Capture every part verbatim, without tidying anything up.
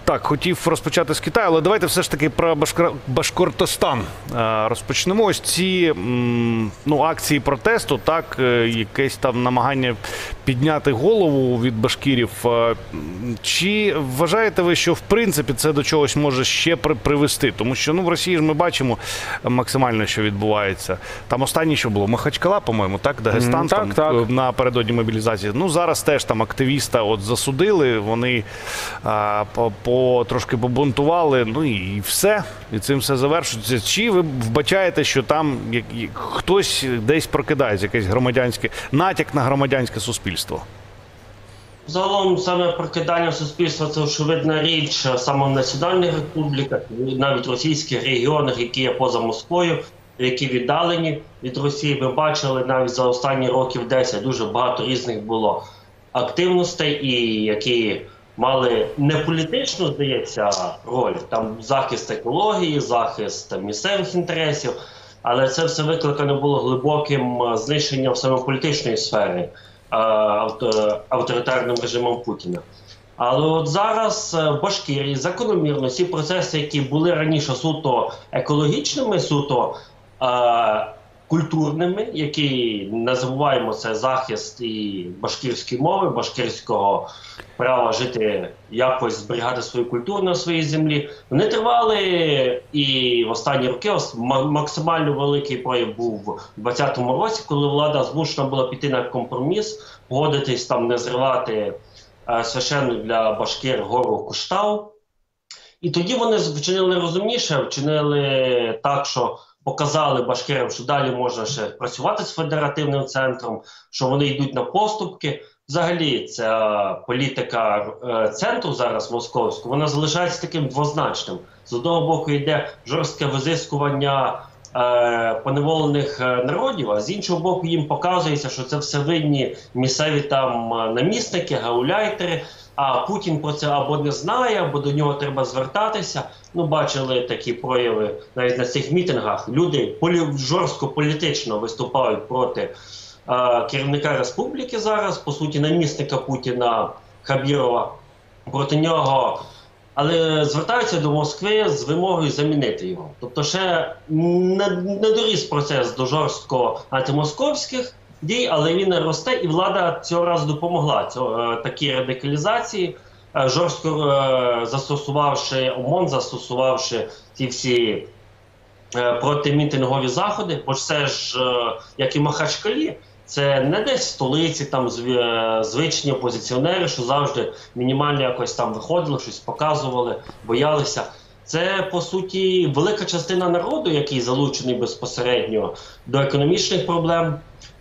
Так, хотів розпочати з Китаю, але давайте все ж таки про Башкор... Башкортостан розпочнемо. Ось ці ну, акції протесту, так, якесь там намагання підняти голову від башкірів. Чи вважаєте ви, що в принципі це до чогось може ще привести? Тому що ну, в Росії ж ми бачимо максимально, що відбувається. Там останнє, що було, Махачкала, по-моєму, так, Дагестан, mm, там, так, так. напередодні мобілізації. Ну, зараз теж там активіста от засудили, вони а, по, по трошки побунтували, ну і все, і цим все завершується. Чи ви вбачаєте, що там як, як, хтось десь прокидається, якесь громадянське, натяк на громадянське суспільство? Загалом саме прокидання суспільства – це очевидна річ саме в національних республіках, навіть російських регіонах, які є поза Москвою, які віддалені від Росії. Ми бачили навіть за останні років десять дуже багато різних було активностей, і які мали не політичну, здається, роль, там захист екології, захист місцевих інтересів, але це все викликано було глибоким знищенням саме політичної сфери авторитарним режимом Путіна. Але от зараз в Башкирії закономірно ці процеси, які були раніше суто екологічними, суто е культурними, які, не забуваємо, це захист і башкирської мови, башкирського права жити, якось зберігати свою культуру на своїй землі. Вони тривали і в останні роки максимально великий прояв був у двадцятому році, коли влада змушена була піти на компроміс, погодитись там не зривати е, священну для башкир гору Куштау. І тоді вони вчинили розумніше, вчинили так, що показали башкирам, що далі можна ще працювати з федеративним центром, що вони йдуть на поступки. Взагалі, ця політика е, центру зараз московського, вона залишається таким двозначним. З одного боку йде жорстке визискування е, поневолених народів, а з іншого боку їм показується, що це все винні місцеві там намісники, гауляйтери, а Путін про це або не знає, або до нього треба звертатися. Ну, бачили такі прояви навіть на цих мітингах. Люди полі... жорстко політично виступають проти е, керівника республіки зараз, по суті, намісника Путіна Хабірова, проти нього, але звертаються до Москви з вимогою замінити його. Тобто ще не, не доріс процес до жорстко антимосковських дій, але він росте, і влада цього разу допомогла цього, такій радикалізації, жорстко е, застосувавши ОМОН, застосувавши ті всі е, протимітингові заходи, бо це ж, е, як і в Махачкалі, це не десь в столиці, там звичні опозиціонери, що завжди мінімально якось там виходили, щось показували, боялися. Це, по суті, велика частина народу, який залучений безпосередньо до економічних проблем,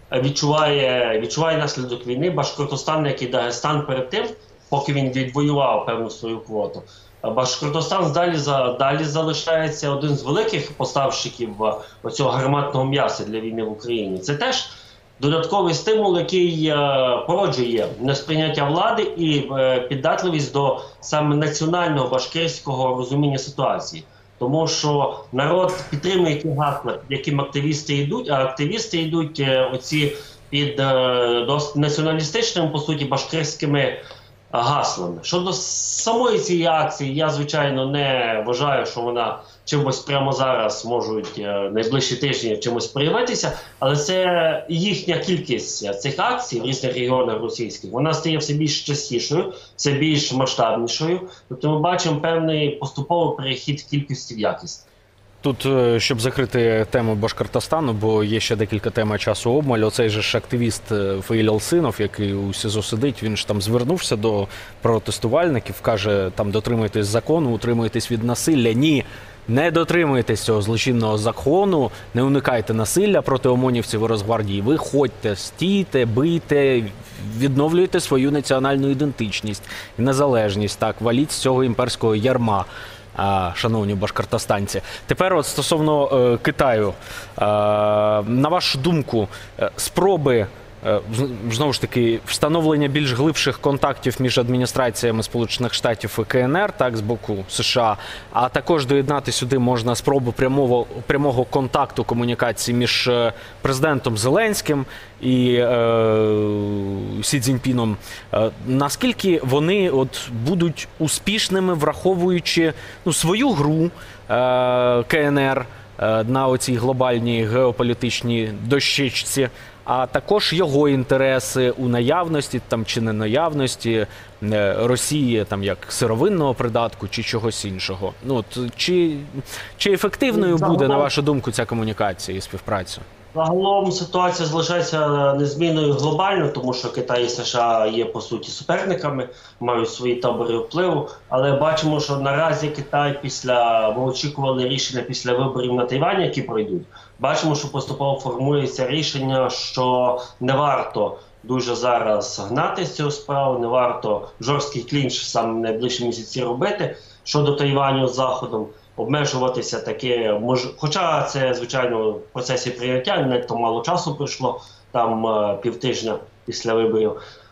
відчуває, відчуває наслідок війни. Башкортостан, як і Дагестан перед тим, поки він відвоював певну свою квоту. Башкортостан далі, далі залишається один з великих поставщиків оцього гарматного м'яса для війни в Україні. Це теж додатковий стимул, який породжує несприйняття влади і піддатливість до саме національного башкирського розуміння ситуації. Тому що народ підтримує ті гасла, яким активісти йдуть, а активісти йдуть оці під націоналістичними, по суті, башкирськими гаслами. Щодо самої цієї акції, я, звичайно, не вважаю, що вона чимось прямо зараз можуть найближчі тижні чимось проявитися, але це їхня кількість цих акцій в різних регіонах російських, вона стає все більш частішою, все більш масштабнішою. Тобто ми бачимо певний поступовий перехід кількості в якість. Тут, щоб закрити тему Башкортостану, бо є ще декілька тем часу обмаль, оцей же ж активіст Фаїл Алсинов, який у СІЗО сидить, він ж там звернувся до протестувальників, каже, там дотримуйтесь закону, утримуйтесь від насилля. Ні, не дотримуйтесь цього злочинного закону, не уникайте насилля проти ОМОНівців і Росгвардії. Ви ходьте, стійте, бийте, відновлюйте свою національну ідентичність і незалежність, так, валіть з цього імперського ярма. Шановні башкортостанці. Тепер от стосовно е, Китаю. Е, на вашу думку, спроби е, з- знову ж таки, встановлення більш глибших контактів між адміністраціями Сполучених Штатів і КНР, так, з боку США, а також доєднати сюди можна спробу прямого, прямого контакту комунікації між е, президентом Зеленським і е, Сі Цзіньпіном. Е, наскільки вони от будуть успішними, враховуючи ну, свою гру е, КНР е, на оцій глобальній геополітичній дощечці, а також його інтереси у наявності там чи не наявності е, Росії, там як сировинного придатку чи чогось іншого. Ну от чи, чи ефективною буде, на вашу думку, ця комунікація і співпраця? Загалом ситуація залишається незмінною глобально, тому що Китай і США є по суті суперниками, мають свої табори впливу. Але бачимо, що наразі Китай після ми очікували рішення після виборів на Тайвані, які пройдуть. Бачимо, що поступово формується рішення, що не варто дуже зараз гнати з цього справу, не варто жорсткий клінч саме в найближчі місяці робити щодо Тайваню з Заходом. Обмежуватися таке, мож... хоча це, звичайно, в процесі прийняття, не то мало часу пройшло, там е, півтижня після виборів.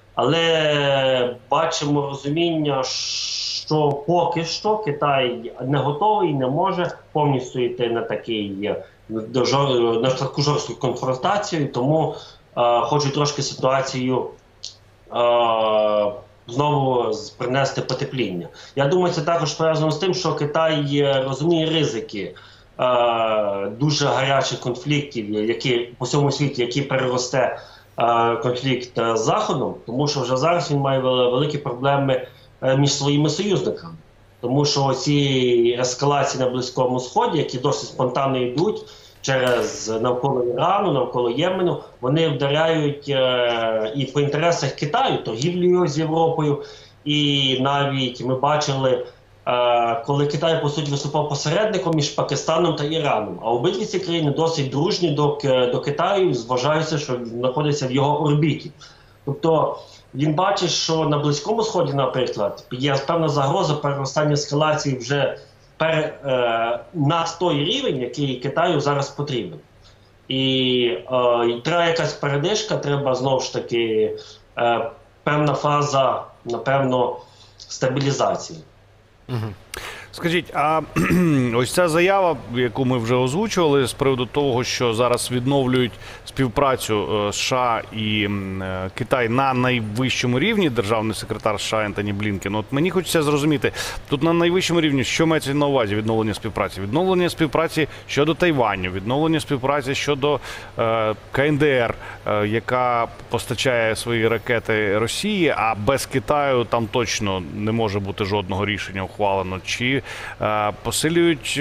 Але бачимо розуміння, що поки що Китай не готовий, не може повністю йти на такий, на таку жорстку конфронтацію, тому е, хочуть трошки ситуацію е, знову принести потепління. Я думаю, це також пов'язано з тим, що Китай розуміє ризики е, дуже гарячих конфліктів, які по всьому світі, які переросте е, конфлікт з Заходом, тому що вже зараз він має великі проблеми е, між своїми союзниками. Тому що ці ескалації на Близькому Сході, які досить спонтанно йдуть через навколо Ірану, навколо Ємену, вони вдаряють е, і по інтересах Китаю, торгівлею з Європою. І навіть ми бачили, е, коли Китай, по суті, виступав посередником між Пакистаном та Іраном. А обидві ці країни досить дружні до, до Китаю, зважаються, що знаходяться в його орбіті. Тобто він бачить, що на Близькому Сході, наприклад, є певна загроза переростання ескалації вже пер, е, на той рівень, який Китаю зараз потрібен. І е, треба якась передишка, треба знову ж таки е, певна фаза, напевно, стабілізації. Угу. Скажіть, а ось ця заява, яку ми вже озвучували, з приводу того, що зараз відновлюють співпрацю США і Китай на найвищому рівні, державний секретар США Ентоні Блінкен, от мені хочеться зрозуміти, тут на найвищому рівні, що мається на увазі відновлення співпраці? Відновлення співпраці щодо Тайваню, відновлення співпраці щодо е, КНДР, е, яка постачає свої ракети Росії, а без Китаю там точно не може бути жодного рішення ухвалено, чи посилюють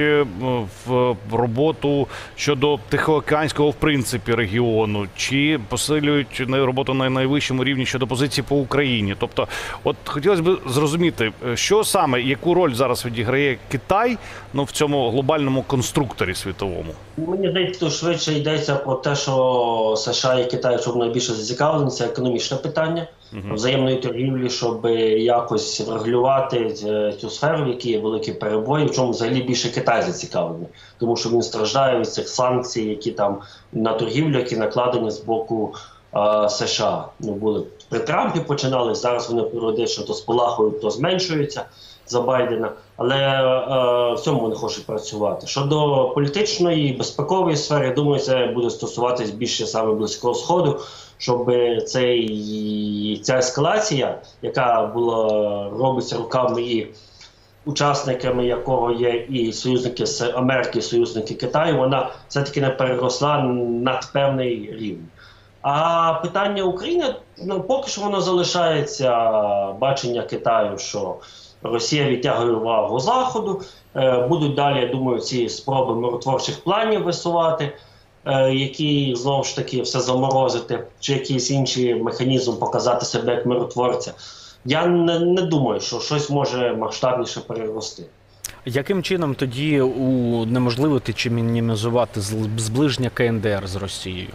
в роботу щодо Тихоокеанського, в принципі, регіону, чи посилюють роботу на найвищому рівні щодо позиції по Україні. Тобто, от хотілося б зрозуміти, що саме, яку роль зараз відіграє Китай, ну, в цьому глобальному конструкторі світовому? Мені здається, тут швидше йдеться про те, що США і Китай, щоб найбільше зацікавлені, це економічне питання, uh-huh. взаємної торгівлі, щоб якось врегулювати цю сферу, в якій є великі перебої, в чому взагалі більше Китай зацікавлений. Тому що він страждає від цих санкцій, які там на торгівлю, які накладені з боку е, США. Ну, були при Трампі починали, зараз вони періодично то спалахують, то зменшуються за Байдена, але е, в цьому вони хочуть працювати. Щодо політичної, безпекової сфери, я думаю, це буде стосуватись більше саме Близького Сходу, щоб цей, ця ескалація, яка була, робиться руками і учасниками якого є і союзники з Америки, і союзники Китаю, вона все-таки не переросла над певний рівень. А питання України, ну, поки що воно залишається бачення Китаю, що Росія відтягує увагу Заходу, е, будуть далі, я думаю, ці спроби миротворчих планів висувати, е, які, знову ж таки, все заморозити, чи якийсь інший механізм показати себе як миротворця. Я не, не думаю, що щось може масштабніше перерости. Яким чином тоді унеможливити чи мінімізувати зближення КНДР з Росією?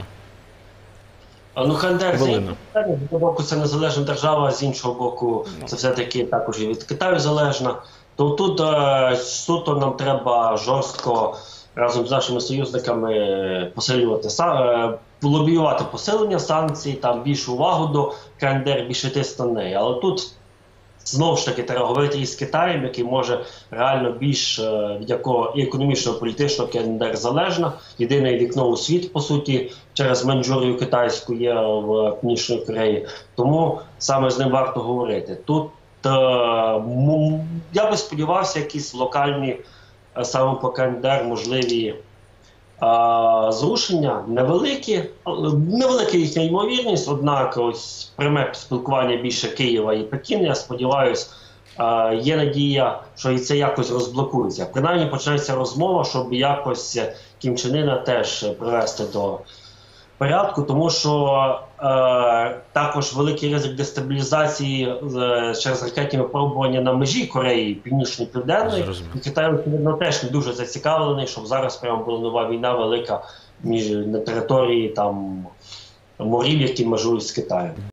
Ну, КНДР, з іншого боку, це незалежна держава, з іншого боку, це все-таки також і від Китаю залежна. То тут е, суто нам треба жорстко разом з нашими союзниками посилювати са- е, лобіювати посилення санкцій, там більшу увагу до КНДР, більше тиск на неї. Але тут знову ж таки треба говорити із Китаєм, який може реально більш е, від якого і економічно, і політично КНДР залежна. Єдине вікно у світ, по суті, через Маньчжурію китайську є в Північній Кореї. Тому саме з ним варто говорити. Тут е, м- я би сподівався, якісь локальні е, саме по КНДР можливі А, зрушення невеликі, але невелика їхня ймовірність, однак ось пряме спілкування більше Києва і Пекіна, я сподіваюся, є надія, що і це якось розблокується. Принаймні почнеться розмова, щоб якось Кім Чен Іна теж привести до порядку, тому що е, також великий ризик дестабілізації е, через ракетні випробування на межі Кореї, Північної, Південної. І Китай, очевидно, теж не дуже зацікавлений, щоб зараз прямо була нова війна велика між на території там морів, які межують з Китаєм.